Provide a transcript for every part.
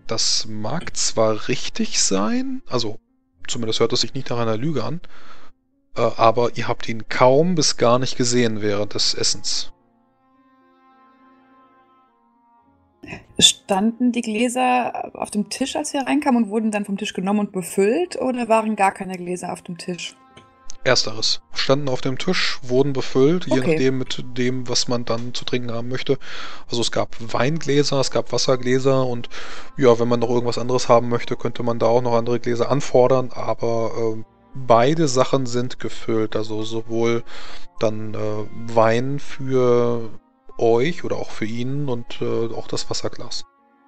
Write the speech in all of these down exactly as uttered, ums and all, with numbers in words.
Das mag zwar richtig sein, also zumindest hört es sich nicht nach einer Lüge an, äh, aber ihr habt ihn kaum bis gar nicht gesehen während des Essens. Standen die Gläser auf dem Tisch, als wir reinkamen und wurden dann vom Tisch genommen und befüllt oder waren gar keine Gläser auf dem Tisch? Ersteres. Standen auf dem Tisch, wurden befüllt, je Okay. nachdem mit dem, was man dann zu trinken haben möchte. Also es gab Weingläser, es gab Wassergläser und ja, wenn man noch irgendwas anderes haben möchte, könnte man da auch noch andere Gläser anfordern, aber ähm, beide Sachen sind gefüllt. Also sowohl dann äh, Wein für euch oder auch für ihn und äh, auch das Wasserglas.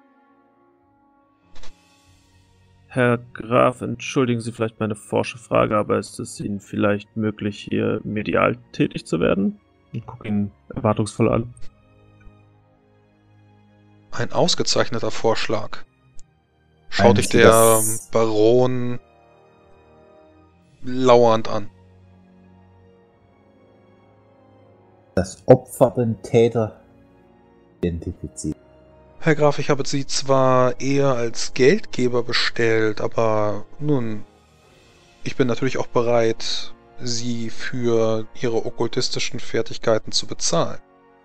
Herr Graf, entschuldigen Sie vielleicht meine forsche Frage, aber ist es Ihnen vielleicht möglich, hier medial tätig zu werden? Ich gucke ihn erwartungsvoll an. Ein ausgezeichneter Vorschlag. Schaut Meinen dich Sie der das- Baron lauernd an. Das Opfer den Täter identifiziert. Herr Graf, ich habe Sie zwar eher als Geldgeber bestellt, aber nun, ich bin natürlich auch bereit, Sie für Ihre okkultistischen Fertigkeiten zu bezahlen.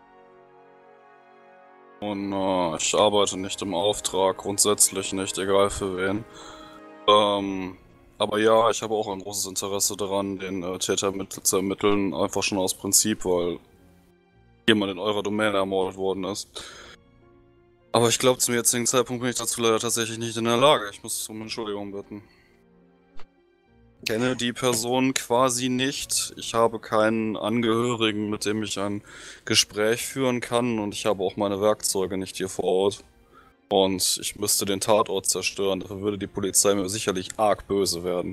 Und äh, ich arbeite nicht im Auftrag, grundsätzlich nicht, egal für wen. Ähm, aber ja, ich habe auch ein großes Interesse daran, den äh, Täter mit, zu ermitteln, einfach schon aus Prinzip, weil jemand in eurer Domäne ermordet worden ist. Aber ich glaube, zum jetzigen Zeitpunkt bin ich dazu leider tatsächlich nicht in der Lage. Ich muss um Entschuldigung bitten. Ich kenne die Person quasi nicht. Ich habe keinen Angehörigen, mit dem ich ein Gespräch führen kann, und ich habe auch meine Werkzeuge nicht hier vor Ort. Und ich müsste den Tatort zerstören. Dafür würde die Polizei mir sicherlich arg böse werden.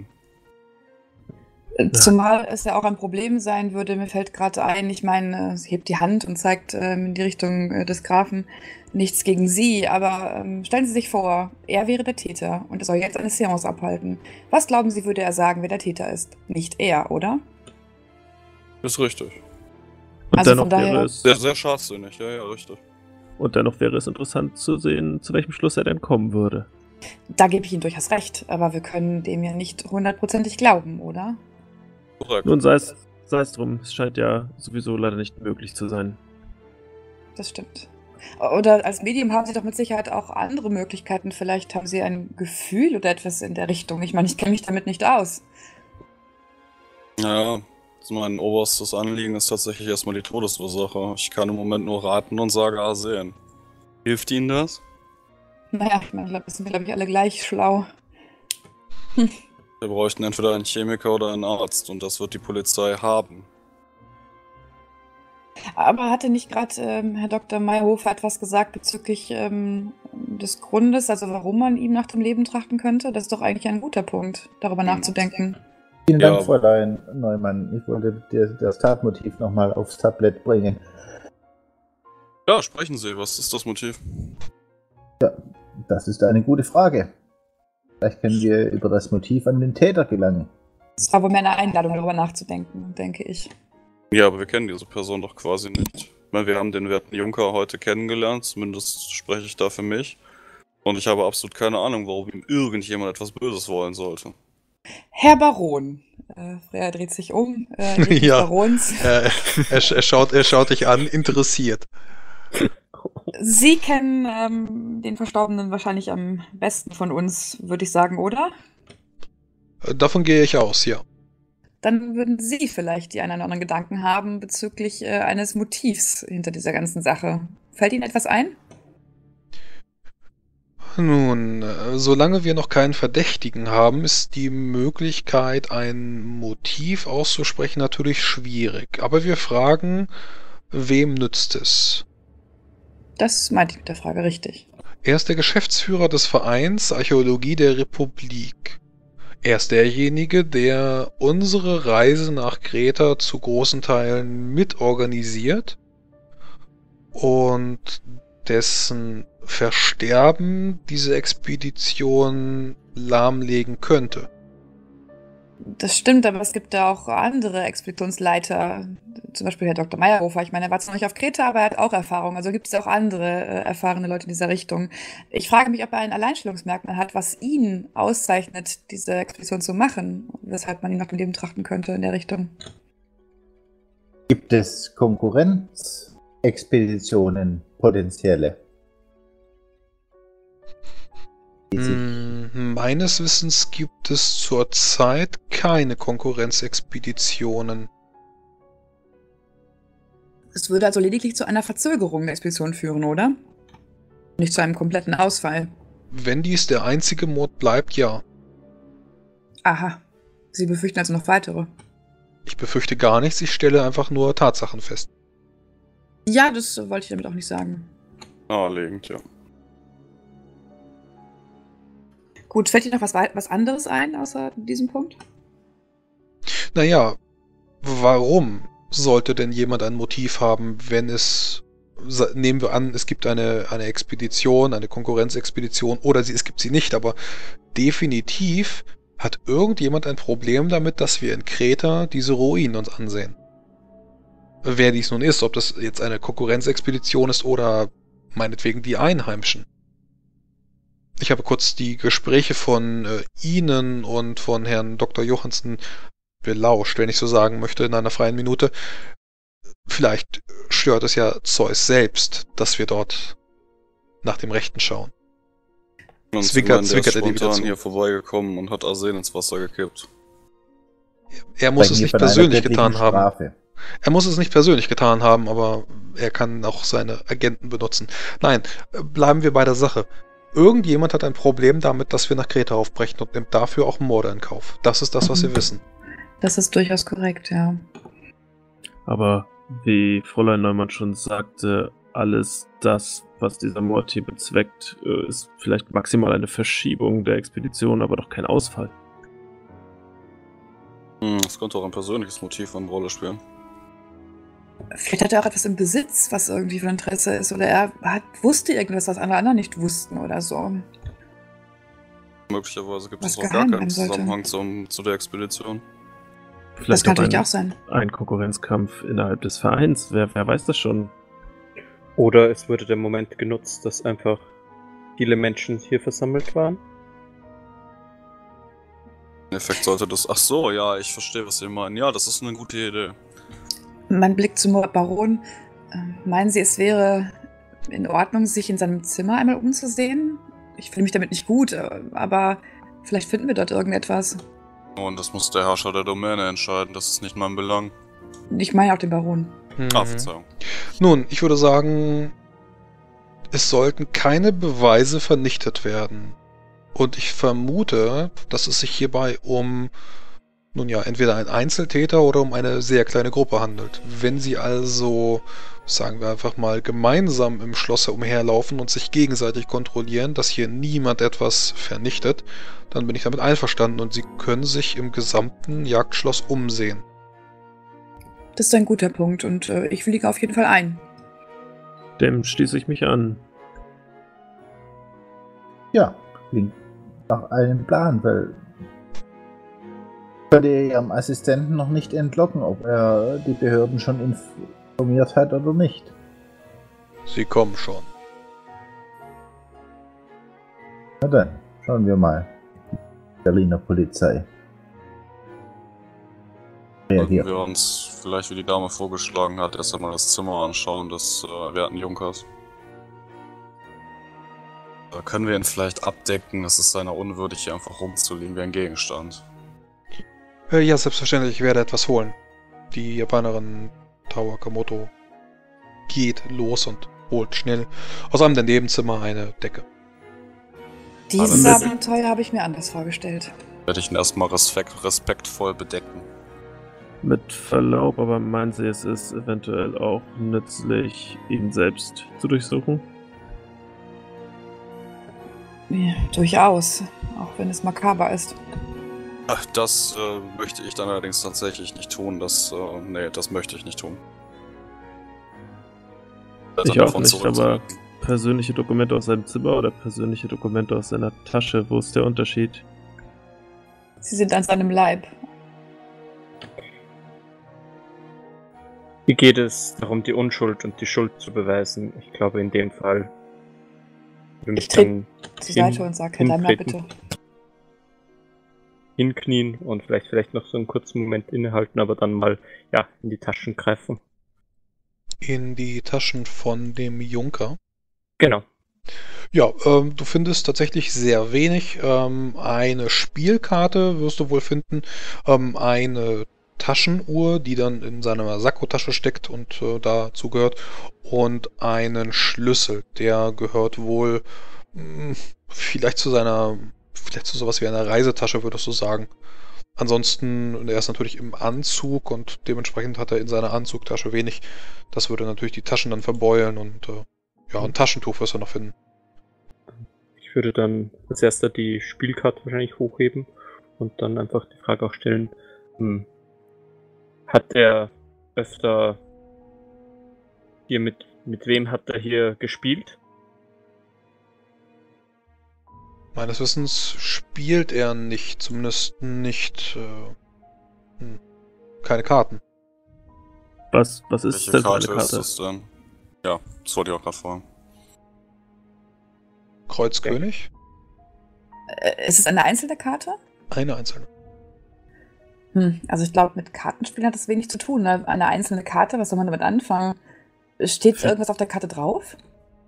Zumal es ja auch ein Problem sein würde, mir fällt gerade ein, ich meine, sie hebt die Hand und zeigt ähm, in die Richtung äh, des Grafen, nichts gegen sie, aber ähm, stellen Sie sich vor, er wäre der Täter und er soll jetzt eine Seance abhalten. Was glauben Sie, würde er sagen, wer der Täter ist? Nicht er, oder? Ist richtig. Und Also dennoch von daher- wäre es, Sehr, sehr schadsinnig, ja, ja, richtig. und dennoch wäre es interessant zu sehen, zu welchem Schluss er denn kommen würde. Da gebe ich Ihnen durchaus recht, aber wir können dem ja nicht hundertprozentig glauben, oder? Korrekt. Nun sei es, sei es drum, es scheint ja sowieso leider nicht möglich zu sein. Das stimmt. Oder als Medium haben Sie doch mit Sicherheit auch andere Möglichkeiten. Vielleicht haben Sie ein Gefühl oder etwas in der Richtung. Ich meine, ich kenne mich damit nicht aus. Ja, also mein oberstes Anliegen ist tatsächlich erstmal die Todesursache. Ich kann im Moment nur raten und sage ah sehen. Hilft Ihnen das? Naja, ich meine, das sind wir, glaube ich, alle gleich schlau. Wir bräuchten entweder einen Chemiker oder einen Arzt, und das wird die Polizei haben. Aber hatte nicht gerade ähm, Herr Doktor Mayhofer etwas gesagt bezüglich ähm, des Grundes, also warum man ihm nach dem Leben trachten könnte? Das ist doch eigentlich ein guter Punkt, darüber Hm. nachzudenken. Vielen Ja. Dank, Fräulein Neumann. Ich wollte dir das Tatmotiv nochmal aufs Tablett bringen. Ja, sprechen Sie, was ist das Motiv? Das ist eine gute Frage. Vielleicht können wir über das Motiv an den Täter gelangen. Es war wohl mehr eine Einladung, darüber nachzudenken, denke ich. Ja, aber wir kennen diese Person doch quasi nicht. Ich meine, wir haben den werten Junker heute kennengelernt, zumindest spreche ich da für mich. Und ich habe absolut keine Ahnung, warum ihm irgendjemand etwas Böses wollen sollte. Herr Baron. Äh, Freya dreht sich um. Äh, neben des Ja. Barons. Er, er, er, schaut, er schaut dich an, interessiert. Sie kennen ähm, den Verstorbenen wahrscheinlich am besten von uns, würde ich sagen, oder? Äh, Davon gehe ich aus, ja. Dann würden Sie vielleicht die einen oder anderen Gedanken haben bezüglich äh, eines Motivs hinter dieser ganzen Sache. Fällt Ihnen etwas ein? Nun, äh, solange wir noch keinen Verdächtigen haben, ist die Möglichkeit, ein Motiv auszusprechen, natürlich schwierig. Aber wir fragen, wem nützt es? Das meinte ich mit der Frage richtig. Er ist der Geschäftsführer des Vereins Archäologie der Republik. Er ist derjenige, der unsere Reise nach Kreta zu großen Teilen mitorganisiert und dessen Versterben diese Expedition lahmlegen könnte. Das stimmt, aber es gibt da auch andere Expeditionsleiter, zum Beispiel Herr Doktor Meyerhofer. Ich meine, er war zwar noch nicht auf Kreta, aber er hat auch Erfahrung. Also gibt es auch andere äh, erfahrene Leute in dieser Richtung. Ich frage mich, ob er ein Alleinstellungsmerkmal hat, was ihn auszeichnet, diese Expedition zu machen, weshalb man ihn nach dem Leben trachten könnte in der Richtung. Gibt es Konkurrenzexpeditionen, potenzielle? Die sich Hm, meines Wissens gibt es zurzeit keine Konkurrenzexpeditionen. Es würde also lediglich zu einer Verzögerung der Expedition führen, oder? Nicht zu einem kompletten Ausfall. Wenn dies der einzige Mord bleibt, ja. Aha. Sie befürchten also noch weitere. Ich befürchte gar nichts, ich stelle einfach nur Tatsachen fest. Ja, das wollte ich damit auch nicht sagen. Naheliegend, ja. Gut, fällt Ihnen noch was, wei- was anderes ein, außer diesem Punkt? Naja, warum sollte denn jemand ein Motiv haben, wenn es, sa- nehmen wir an, es gibt eine, eine Expedition, eine Konkurrenzexpedition, oder sie, es gibt sie nicht, aber definitiv hat irgendjemand ein Problem damit, dass wir in Kreta diese Ruinen uns ansehen. Wer dies nun ist, ob das jetzt eine Konkurrenzexpedition ist oder meinetwegen die Einheimischen. Ich habe kurz die Gespräche von äh, Ihnen und von Herrn Doktor Johansen belauscht, wenn ich so sagen möchte, in einer freien Minute. Vielleicht stört es ja Zeus selbst, dass wir dort nach dem Rechten schauen. Und Zwinkert- Zwinkert, zwinkert er dir der ist wieder spontan zu. hier vorbeigekommen und hat Arsen ins Wasser gekippt. Er muss es sprechen nicht wir von einer persönlich göttlichen getan haben. Strafe. Er muss es nicht persönlich getan haben, aber er kann auch seine Agenten benutzen. Nein, äh, bleiben wir bei der Sache. Irgendjemand hat ein Problem damit, dass wir nach Kreta aufbrechen und nimmt dafür auch Morde in Kauf. Das ist das, was wir Mhm. wissen. Das ist durchaus korrekt, ja. Aber wie Fräulein Neumann schon sagte, alles das, was dieser Mord hier bezweckt, äh, ist vielleicht maximal eine Verschiebung der Expedition, aber doch kein Ausfall. Hm, es könnte auch ein persönliches Motiv eine Rolle spielen. Vielleicht hat er auch etwas im Besitz, was irgendwie von Interesse ist. Oder er hat, wusste irgendwas, was alle anderen nicht wussten oder so. Möglicherweise gibt Was es auch gar geheim keinen bleiben sollte. Zusammenhang zum, zu der Expedition. Das Vielleicht kann auch natürlich ein, auch sein. ein Konkurrenzkampf innerhalb des Vereins. Wer, wer weiß das schon? Oder es wurde der Moment genutzt, dass einfach viele Menschen hier versammelt waren. Im Effekt sollte das... Ach so, ja, ich verstehe, was Sie meinen. Ja, das ist eine gute Idee. Mein Blick zum Baron. Ähm, Meinen Sie, es wäre in Ordnung, sich in seinem Zimmer einmal umzusehen? Ich fühle mich damit nicht gut, äh, aber vielleicht finden wir dort irgendetwas. Und das muss der Herrscher der Domäne entscheiden. Das ist nicht mein Belang. Ich meine auch den Baron. Mhm. Ah, Verzeihung. Nun, ich würde sagen, es sollten keine Beweise vernichtet werden. Und ich vermute, dass es sich hierbei um, nun ja, entweder einen Einzeltäter oder um eine sehr kleine Gruppe handelt. Wenn sie also, sagen wir einfach mal, gemeinsam im Schloss umherlaufen und sich gegenseitig kontrollieren, dass hier niemand etwas vernichtet, dann bin ich damit einverstanden und sie können sich im gesamten Jagdschloss umsehen. Das ist ein guter Punkt und äh, ich willige auf jeden Fall ein. Dem schließe ich mich an. Ja, klingt nach einem Plan, weil könnt ihr Ihrem Assistenten noch nicht entlocken, ob er die Behörden schon informiert hat oder nicht. Sie kommen schon. Na dann, schauen wir mal. Berliner Polizei. Sollten Reagiert. wir uns vielleicht, wie die Dame vorgeschlagen hat, erst einmal das Zimmer anschauen des äh, werten Junkers. Da können wir ihn vielleicht abdecken. Es ist seiner unwürdig, hier einfach rumzuliegen wie ein Gegenstand. Äh, ja, selbstverständlich, ich werde etwas holen. Die Japanerin Tawakamoto geht los und holt schnell aus einem der Nebenzimmer eine Decke. Dieses Aber- Abenteuer habe ich mir anders vorgestellt. Werde ich ihn erstmal respekt, respektvoll bedecken. Mit Verlaub, aber meinen Sie, es ist eventuell auch nützlich, ihn selbst zu durchsuchen? Ja, durchaus. Auch wenn es makaber ist. Ach, das äh, möchte ich dann allerdings tatsächlich nicht tun. Das, äh, nee, das möchte ich nicht tun. Also Ich auch davon nicht, zurückzuhalten. Persönliche Dokumente aus seinem Zimmer oder persönliche Dokumente aus seiner Tasche? Wo ist der Unterschied? Sie sind an seinem Leib. Hier geht es darum, die Unschuld und die Schuld zu beweisen. Ich glaube, in dem Fall würde mich Ich trete dann zur hin- Seite und sage, Herr Daimler, hintreten, bitte. hinknien und vielleicht, vielleicht noch so einen kurzen Moment innehalten, aber dann mal ja, in die Taschen greifen. In die Taschen von dem Junker. Genau. Ja, ähm, du findest tatsächlich sehr wenig. Ähm, eine Spielkarte wirst du wohl finden, ähm, eine Taschenuhr, die dann in seiner Sakkotasche steckt und äh, dazu gehört, und einen Schlüssel, der gehört wohl mh, vielleicht zu seiner, vielleicht zu sowas wie einer Reisetasche, würdest du sagen. Ansonsten, er ist natürlich im Anzug und dementsprechend hat er in seiner Anzugtasche wenig. Das würde natürlich die Taschen dann verbeulen und äh, ja, ein Taschentuch wirst du noch finden. Ich würde dann als erster die Spielkarte wahrscheinlich hochheben und dann einfach die Frage auch stellen, hm, hat er öfter hier mit, mit wem hat er hier gespielt? Meines Wissens spielt er nicht, zumindest nicht, äh, hm, keine Karten. Was, was ist Welche denn für eine Karte ist Karte? das denn? Ja, das wollte ich auch gerade fragen. Kreuz König? Äh, ist es eine einzelne Karte? Eine einzelne. Hm, also ich glaube, mit Kartenspielen hat das wenig zu tun. Ne? Eine einzelne Karte, was soll man damit anfangen? Steht irgendwas auf der Karte drauf?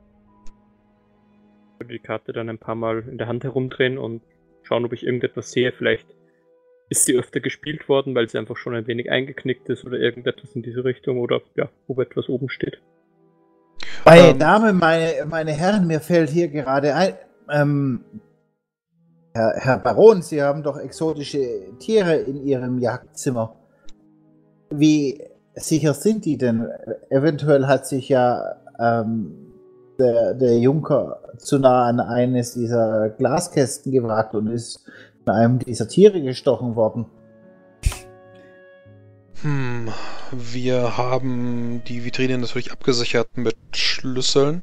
Ich würde die Karte dann ein paar Mal in der Hand herumdrehen und schauen, ob ich irgendetwas sehe. Vielleicht ist sie öfter gespielt worden, weil sie einfach schon ein wenig eingeknickt ist oder irgendetwas in diese Richtung oder ja, ob etwas oben steht. Meine Ähm, Damen, meine, meine Herren, mir fällt hier gerade ein, ähm, Herr, Herr Baron, Sie haben doch exotische Tiere in Ihrem Jagdzimmer. Wie sicher sind die denn? Eventuell hat sich ja ähm, der, der Junker zu nah an eines dieser Glaskästen gewagt und ist von einem dieser Tiere gestochen worden. Hm, wir haben die Vitrine natürlich abgesichert mit Schlüsseln.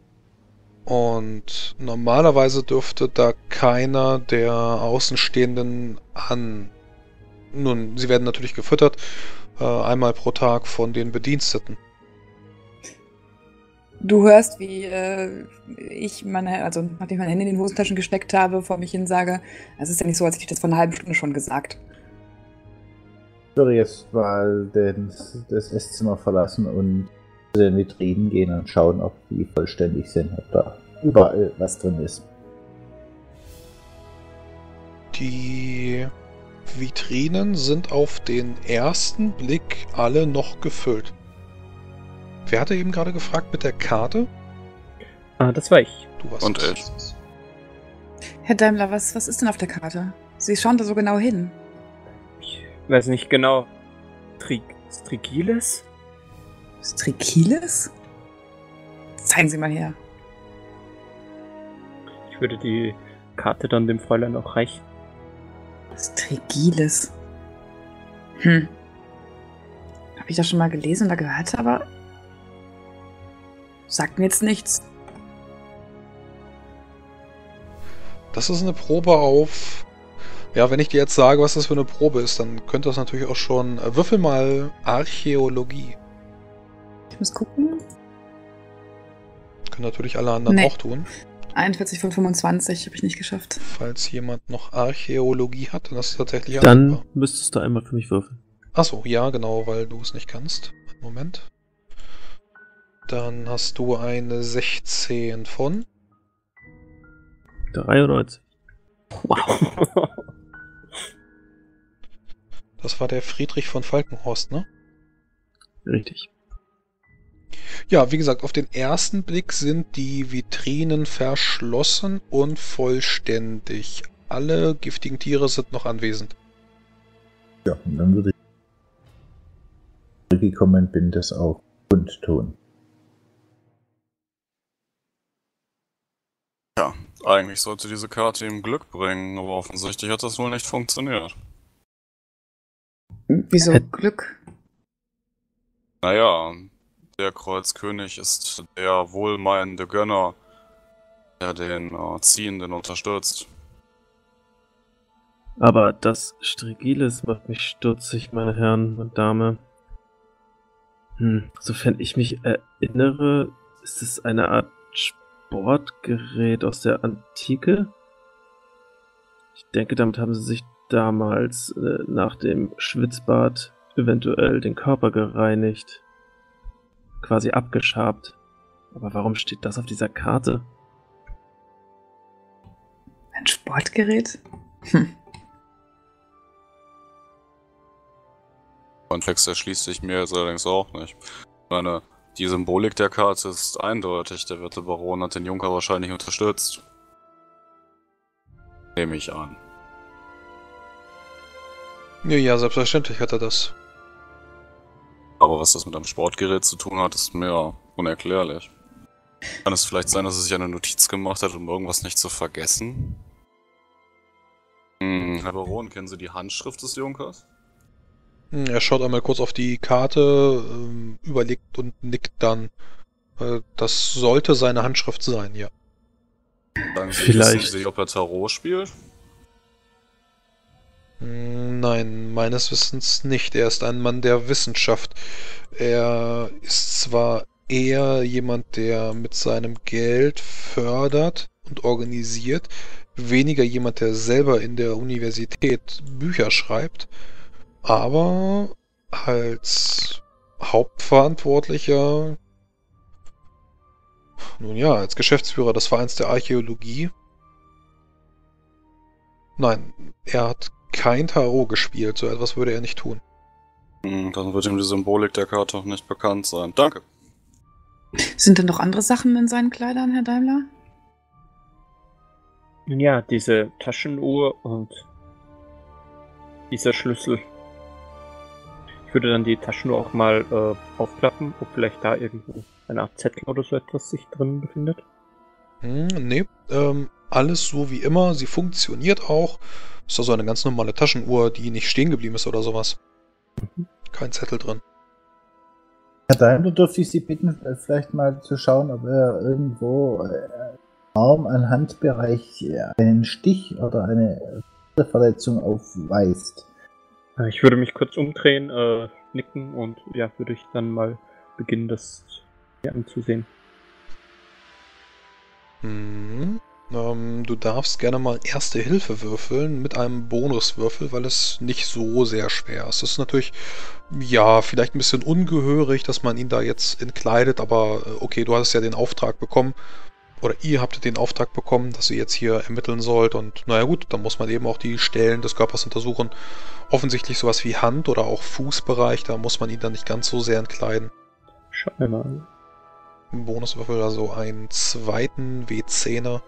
Und normalerweise dürfte da keiner der Außenstehenden an. Nun, sie werden natürlich gefüttert, äh, einmal pro Tag von den Bediensteten. Du hörst, wie äh, ich meine, also nachdem ich meine Hände in den Hosentaschen gesteckt habe, vor mich hin sage, es ist ja nicht so, als hätte ich das vor einer halben Stunde schon gesagt. Ich würde jetzt mal den, das Esszimmer verlassen und zu den Vitrinen gehen und schauen, ob die vollständig sind, ob da überall was drin ist. Die Vitrinen sind auf den ersten Blick alle noch gefüllt. Wer hatte eben gerade gefragt mit der Karte? Ah, das war ich. Du warst Und es. ich. Herr Daimler, was, was ist denn auf der Karte? Sie schauen da so genau hin. Ich weiß nicht genau. Tri Strigiles? Strikiles? Zeigen Sie mal her. Ich würde die Karte dann dem Fräulein auch reichen. Strigiles. Hm. Habe ich das schon mal gelesen oder gehört, aber sagt mir jetzt nichts. Das ist eine Probe auf... Ja, wenn ich dir jetzt sage, was das für eine Probe ist, dann könnte das natürlich auch schon... Äh, würfel mal Archäologie. Ich muss gucken. Können natürlich alle anderen Nee. auch tun. einundvierzig von fünfundzwanzig habe ich nicht geschafft. Falls jemand noch Archäologie hat, dann ist es tatsächlich Dann anwendbar. müsstest du einmal für mich würfeln. Achso, ja, genau, weil du es nicht kannst. Moment. Dann hast du eine sechzehn von... dreiundneunzig. Wow. Das war der Friedrich von Falkenhorst, ne? Richtig. Ja, wie gesagt, auf den ersten Blick sind die Vitrinen verschlossen und vollständig. Alle giftigen Tiere sind noch anwesend. Ja, und dann würde ich zurückgekommen bin, das auch kundtun. Ja, eigentlich sollte diese Karte ihm Glück bringen, aber offensichtlich hat das wohl nicht funktioniert. Wieso Hätt- Glück? Naja, der Kreuzkönig ist der wohlmeinende Gönner, der den äh, Ziehenden unterstützt. Aber das Strigiles macht mich stutzig, meine Herren und Dame. Hm, sofern ich mich erinnere, ist es eine Art Sportgerät aus der Antike. Ich denke, damit haben sie sich damals äh, nach dem Schwitzbad eventuell den Körper gereinigt. Quasi abgeschabt. Aber warum steht das auf dieser Karte? Ein Sportgerät? Hm. Kontext erschließt sich mir jetzt allerdings auch nicht. Ich meine, die Symbolik der Karte ist eindeutig. Der werte Baron hat den Junker wahrscheinlich unterstützt. Nehme ich an. Ja, ja, selbstverständlich hat er das. Aber was das mit einem Sportgerät zu tun hat, ist mir unerklärlich. Kann es vielleicht sein, dass er sich eine Notiz gemacht hat, um irgendwas nicht zu vergessen? Hm, Herr Baron, kennen Sie die Handschrift des Junkers? Er schaut einmal kurz auf die Karte, ähm, überlegt und nickt dann. Äh, das sollte seine Handschrift sein, ja. Sagen Sie, Vielleicht. Wissen Sie, ob er Tarot spielt? Nein, meines Wissens nicht. Er ist ein Mann der Wissenschaft. Er ist zwar eher jemand, der mit seinem Geld fördert und organisiert, weniger jemand, der selber in der Universität Bücher schreibt, aber als Hauptverantwortlicher, nun ja, als Geschäftsführer des Vereins der Archäologie. Nein, er hat kein Tarot gespielt, so etwas würde er nicht tun. Hm, dann wird ihm die Symbolik der Karte auch nicht bekannt sein. Danke. Sind denn noch andere Sachen in seinen Kleidern, Herr Daimler? Ja, diese Taschenuhr und dieser Schlüssel. Ich würde dann die Taschenuhr auch mal äh, aufklappen, ob vielleicht da irgendwo eine Art Zettel oder so etwas sich drin befindet. Hm, nee, ähm, alles so wie immer. Sie funktioniert auch. Ist also eine ganz normale Taschenuhr, die nicht stehen geblieben ist oder sowas. Mhm. Kein Zettel drin. Herr Daimler, dürfte ich Sie bitten, vielleicht mal zu schauen, ob er irgendwo äh, Arm- und Handbereich einen Stich oder eine Verletzung aufweist. Ich würde mich kurz umdrehen, äh, nicken und ja, würde ich dann mal beginnen, das hier anzusehen. Mhm. Ähm, du darfst gerne mal Erste Hilfe würfeln mit einem Bonuswürfel, weil es nicht so sehr schwer ist. Es ist natürlich, ja, vielleicht ein bisschen ungehörig, dass man ihn da jetzt entkleidet, aber äh, okay, du hast ja den Auftrag bekommen, oder ihr habt den Auftrag bekommen, dass ihr jetzt hier ermitteln sollt und naja gut, dann muss man eben auch die Stellen des Körpers untersuchen. Offensichtlich sowas wie Hand- oder auch Fußbereich, da muss man ihn dann nicht ganz so sehr entkleiden. Schauen wir mal. Bonuswürfel, also einen zweiten W zehner,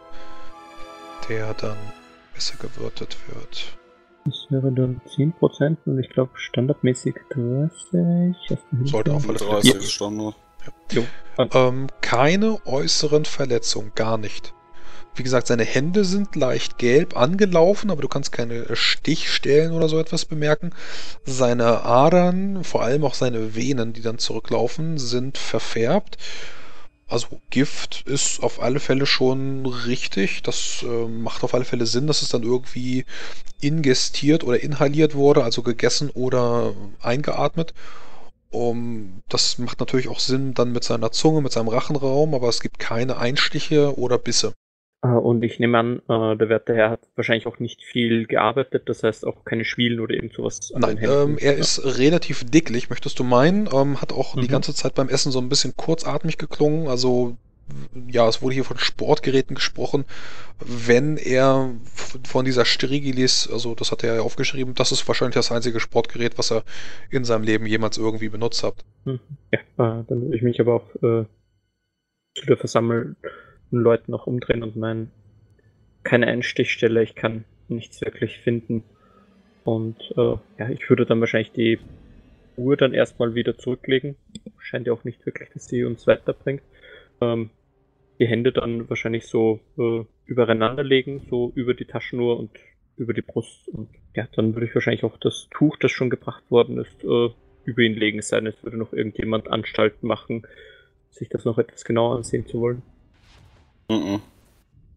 der dann besser gewürtet wird. Das wäre dann zehn Prozent und ich glaube standardmäßig dreißig. Sollte auf alle Fälle dreißig ja. ist Standard. Jo. Ähm, keine äußeren Verletzungen, gar nicht. Wie gesagt, seine Hände sind leicht gelb angelaufen, aber du kannst keine Stichstellen oder so etwas bemerken. Seine Adern, vor allem auch seine Venen, die dann zurücklaufen, sind verfärbt. Also Gift ist auf alle Fälle schon richtig. Das äh, macht auf alle Fälle Sinn, dass es dann irgendwie ingestiert oder inhaliert wurde, also gegessen oder eingeatmet. Um, das macht natürlich auch Sinn dann mit seiner Zunge, mit seinem Rachenraum, aber es gibt keine Einstiche oder Bisse. Und ich nehme an, äh, der werte Herr hat wahrscheinlich auch nicht viel gearbeitet, das heißt auch keine Schwielen oder irgend sowas an Nein, den Händen. ähm, er Ja. ist relativ dicklich, möchtest du meinen. Ähm, hat auch Mhm. die ganze Zeit beim Essen so ein bisschen kurzatmig geklungen. Also, ja, es wurde hier von Sportgeräten gesprochen. Wenn er f- von dieser Strigilis, also das hat er ja aufgeschrieben, das ist wahrscheinlich das einzige Sportgerät, was er in seinem Leben jemals irgendwie benutzt hat. Mhm. Ja, äh, dann würde ich mich aber auch äh, zu der versammelten Leuten noch umdrehen und meinen, keine Einstichstelle, ich kann nichts wirklich finden. Und äh, ja, ich würde dann wahrscheinlich die Uhr dann erstmal wieder zurücklegen. Scheint ja auch nicht wirklich, dass sie uns weiterbringt. Ähm, die Hände dann wahrscheinlich so äh, übereinander legen, so über die Taschenuhr und über die Brust. Und ja, dann würde ich wahrscheinlich auch das Tuch, das schon gebracht worden ist, äh, über ihn legen, es sei denn, es würde noch irgendjemand Anstalten machen, sich das noch etwas genauer ansehen zu wollen. Mhm.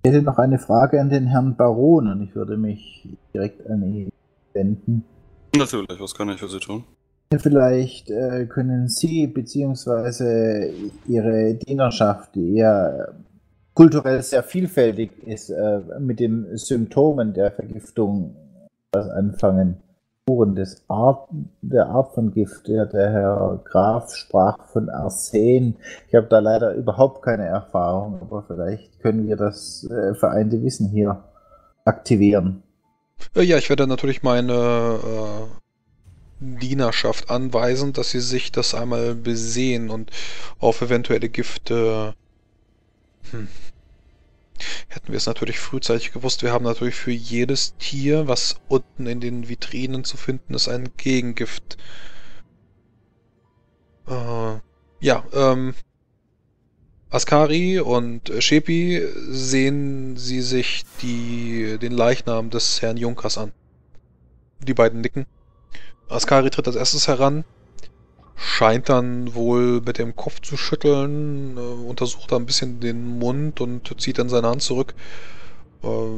Ich hätte noch eine Frage an den Herrn Baron und ich würde mich direkt an ihn wenden. Natürlich, was kann ich für Sie tun? Vielleicht äh, können Sie bzw. Ihre Dienerschaft, die ja kulturell sehr vielfältig ist, äh, mit den Symptomen der Vergiftung was anfangen. Spuren des Art, der Art von Gift. Ja, der Herr Graf sprach von Arsen. Ich habe da leider überhaupt keine Erfahrung, aber vielleicht können wir das äh, vereinte Wissen hier aktivieren. Äh, ja, ich werde natürlich meine äh, Dienerschaft anweisen, dass sie sich das einmal besehen und auf eventuelle Gifte... Hm. Hätten wir es natürlich frühzeitig gewusst, wir haben natürlich für jedes Tier, was unten in den Vitrinen zu finden ist, ein Gegengift. Äh, ja, ähm... Askari und Shepi sehen sie sich die, den Leichnam des Herrn Junkers an. Die beiden nicken. Askari tritt als erstes heran, scheint dann wohl mit dem Kopf zu schütteln, äh, untersucht da ein bisschen den Mund und zieht dann seine Hand zurück. Äh,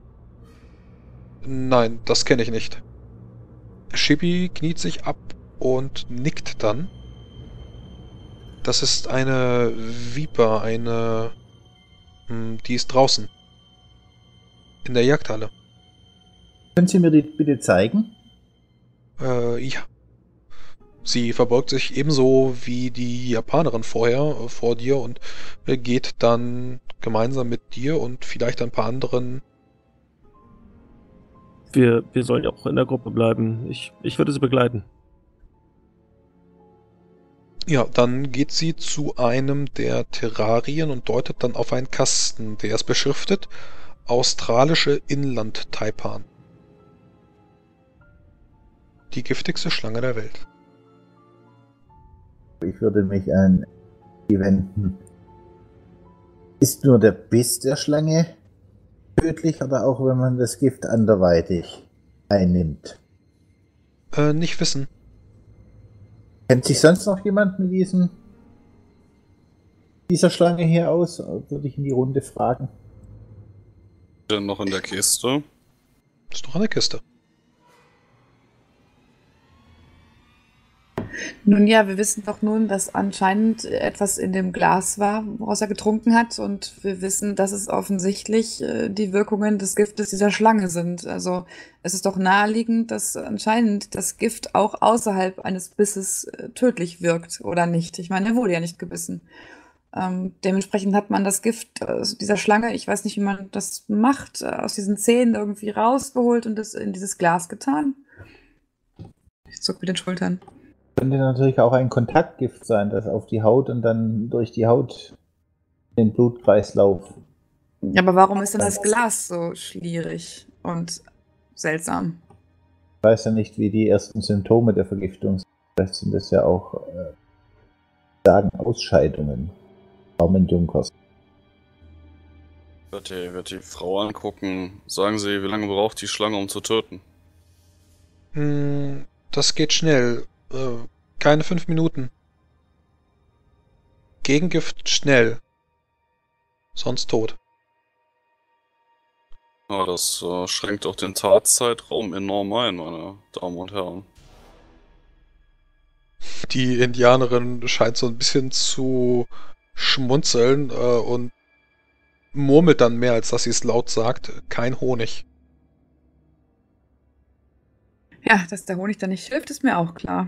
nein, das kenne ich nicht. Shepi kniet sich ab und nickt dann. Das ist eine Viper, eine... Hm, die ist draußen. In der Jagdhalle. Können Sie mir die bitte zeigen? Äh, ja. Sie verbeugt sich ebenso wie die Japanerin vorher äh, vor dir und äh, geht dann gemeinsam mit dir und vielleicht ein paar anderen. Wir, wir sollen ja auch in der Gruppe bleiben. Ich, ich würde sie begleiten. Ja, dann geht sie zu einem der Terrarien und deutet dann auf einen Kasten, der ist beschriftet Australische Inland-Taipan. Die giftigste Schlange der Welt. Ich würde mich an die wenden. Ist nur der Biss der Schlange tödlich oder auch wenn man das Gift anderweitig einnimmt? Äh, nicht wissen. Kennt sich sonst noch jemand mit diesem, dieser Schlange hier aus? Würde ich in die Runde fragen. Denn noch in der Kiste. Ist doch eine Kiste. Nun ja, wir wissen doch nun, dass anscheinend etwas in dem Glas war, woraus er getrunken hat. Und wir wissen, dass es offensichtlich äh, die Wirkungen des Giftes dieser Schlange sind. Also es ist doch naheliegend, dass anscheinend das Gift auch außerhalb eines Bisses äh, tödlich wirkt, oder nicht? Ich meine, er wurde ja nicht gebissen. Ähm, dementsprechend hat man das Gift aus dieser Schlange, ich weiß nicht, wie man das macht, äh, aus diesen Zähnen irgendwie rausgeholt und es in dieses Glas getan. Ich zuck mit den Schultern. Könnte natürlich auch ein Kontaktgift sein, das auf die Haut und dann durch die Haut den Blutkreislauf. Ja, aber warum ist denn das Glas so schlierig und seltsam? Ich weiß ja nicht, wie die ersten Symptome der Vergiftung sind. Vielleicht sind das ja auch äh, sagen Ausscheidungen. Armen Junkers. Ich werde die, werd die Frau angucken. Sagen Sie, wie lange braucht die Schlange, um zu töten? Hm, das geht schnell. Äh, keine fünf Minuten. Gegengift schnell. Sonst tot. Ja, das äh, schränkt auch den Tatzeitraum enorm ein, meine Damen und Herren. Die Indianerin scheint so ein bisschen zu schmunzeln äh, und murmelt dann mehr, als dass sie es laut sagt. Kein Honig. Ja, dass der Honig da nicht hilft, ist mir auch klar.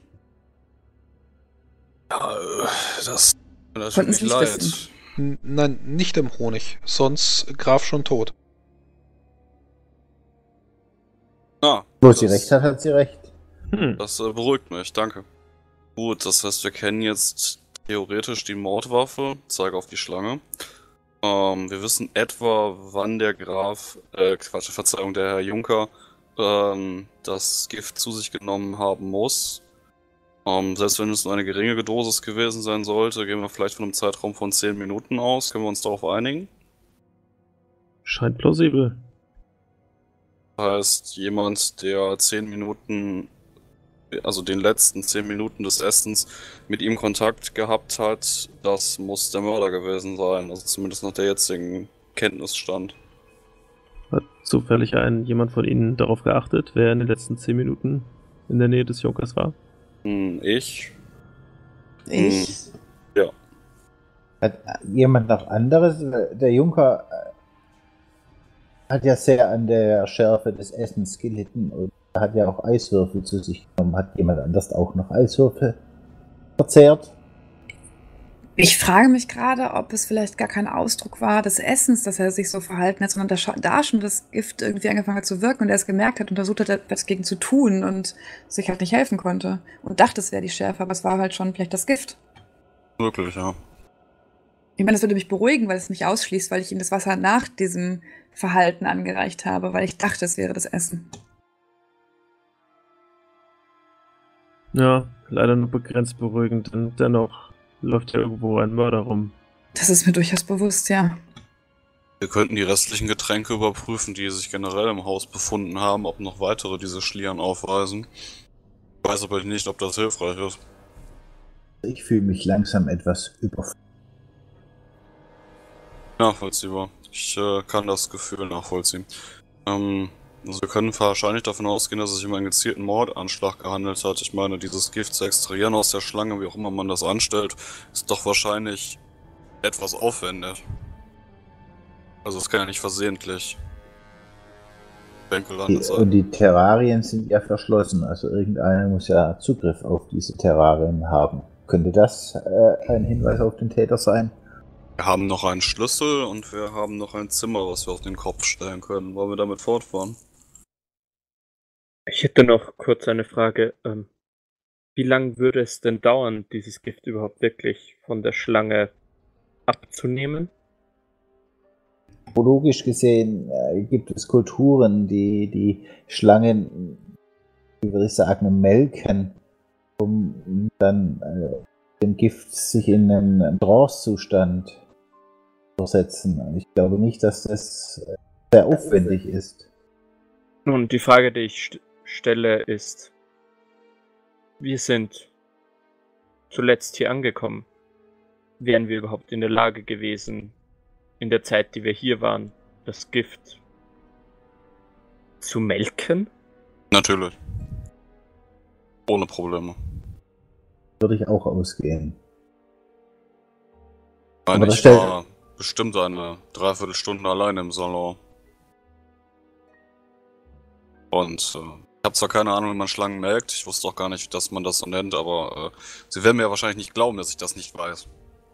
Ja, äh, das das tut Konnten mir Sie nicht leid. wissen. N nein, nicht im Honig. Sonst Graf schon tot. Ah, Wo das, sie recht hat, hat sie recht. Hm. das äh, beruhigt mich, danke. Gut, das heißt, wir kennen jetzt theoretisch die Mordwaffe. Zeige auf die Schlange. Ähm, wir wissen etwa, wann der Graf, äh, Quatsch, Verzeihung, der Herr Junker, ähm, das Gift zu sich genommen haben muss. Ähm, selbst wenn es nur eine geringe Dosis gewesen sein sollte, gehen wir vielleicht von einem Zeitraum von zehn Minuten aus. Können wir uns darauf einigen? Scheint plausibel. Das heißt, jemand, der zehn Minuten, also den letzten zehn Minuten des Essens mit ihm Kontakt gehabt hat, das muss der Mörder gewesen sein. Also zumindest nach der jetzigen Kenntnisstand. Hat zufällig ein, jemand von Ihnen darauf geachtet, wer in den letzten zehn Minuten in der Nähe des Junkers war? Hm, ich? Ich? Hm, ja. Hat jemand noch anderes? Der Junker hat ja sehr an der Schärfe des Essens gelitten und hat ja auch Eiswürfel zu sich genommen. Hat jemand anders auch noch Eiswürfel verzehrt? Ich frage mich gerade, ob es vielleicht gar kein Ausdruck war des Essens, dass er sich so verhalten hat, sondern da, scho- da schon das Gift irgendwie angefangen hat zu wirken und er es gemerkt hat und versucht hat, etwas gegen zu tun und sich halt nicht helfen konnte. Und dachte, es wäre die Schärfe, aber es war halt schon vielleicht das Gift. Wirklich, ja. Ich meine, das würde mich beruhigen, weil es mich ausschließt, weil ich ihm das Wasser nach diesem Verhalten angereicht habe, weil ich dachte, es wäre das Essen. Ja, leider nur begrenzt beruhigend, denn dennoch läuft ja irgendwo ein Mörder rum. Das ist mir durchaus bewusst, ja. Wir könnten die restlichen Getränke überprüfen, die sich generell im Haus befunden haben, ob noch weitere diese Schlieren aufweisen. Ich weiß aber nicht, ob das hilfreich ist. Ich fühle mich langsam etwas überfordert. Nachvollziehbar. Ich äh, kann das Gefühl nachvollziehen. Ähm, also wir können wahrscheinlich davon ausgehen, dass es sich um einen gezielten Mordanschlag gehandelt hat. Ich meine, dieses Gift zu extrahieren aus der Schlange, wie auch immer man das anstellt, ist doch wahrscheinlich etwas aufwendig. Also es kann ja nicht versehentlich Bänke Die, gelandet sein. und die Terrarien sind ja verschlossen, also irgendeiner muss ja Zugriff auf diese Terrarien haben. Könnte das äh, ein Hinweis auf den Täter sein? Wir haben noch einen Schlüssel und wir haben noch ein Zimmer, was wir auf den Kopf stellen können. Wollen wir damit fortfahren? Ich hätte noch kurz eine Frage. Ähm, wie lange würde es denn dauern, dieses Gift überhaupt wirklich von der Schlange abzunehmen? Biologisch gesehen äh, gibt es Kulturen, die die Schlangen, wie würde ich sagen, melken, um dann äh, dem Gift sich in einen Trance-Zustand zu versetzen. Ich glaube nicht, dass das äh, sehr aufwendig ist. Nun, die Frage, die ich st stelle, ist, wir sind zuletzt hier angekommen. Wären wir überhaupt in der Lage gewesen, in der Zeit, die wir hier waren, das Gift zu melken? Natürlich. Ohne Probleme. Würde ich auch ausgehen. Ich meine, Aber das ich stellt- war bestimmt eine Dreiviertelstunde allein im Salon. Und äh, ich habe zwar keine Ahnung, wie man Schlangen melkt, ich wusste auch gar nicht, dass man das so nennt, aber äh, sie werden mir ja wahrscheinlich nicht glauben, dass ich das nicht weiß.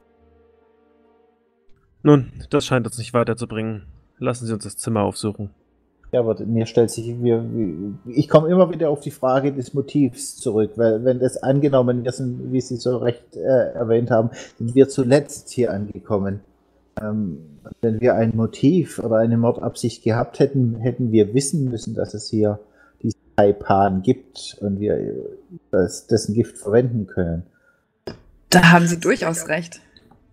Nun, das scheint uns nicht weiterzubringen. Lassen Sie uns das Zimmer aufsuchen. Ja, aber mir stellt sich, wir, ich komme immer wieder auf die Frage des Motivs zurück, weil wenn das angenommen wir sind, wie Sie so recht äh, erwähnt haben, sind wir zuletzt hier angekommen. Ähm, wenn wir ein Motiv oder eine Mordabsicht gehabt hätten, hätten wir wissen müssen, dass es hier diesen Taipan gibt und wir das, dessen Gift verwenden können. Da haben Sie durchaus recht.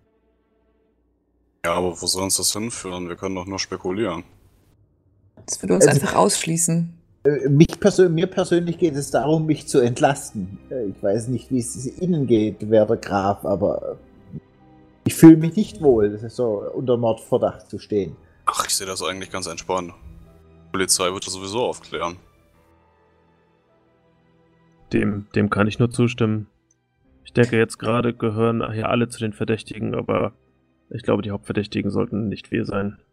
Ja, aber wo soll uns das hinführen? Wir können doch nur spekulieren. Das würde uns Also- einfach ausschließen. Äh, Mich persö mir persönlich geht es darum, mich zu entlasten. Äh, Ich weiß nicht, wie es Ihnen geht, werter Graf, aber äh, ich fühle mich nicht wohl, das ist so unter Mordverdacht zu stehen. Ach, ich sehe das eigentlich ganz entspannt. Die Polizei wird das sowieso aufklären. Dem, dem kann ich nur zustimmen. Ich denke, jetzt gerade gehören hier alle zu den Verdächtigen, aber ich glaube, die Hauptverdächtigen sollten nicht wir sein.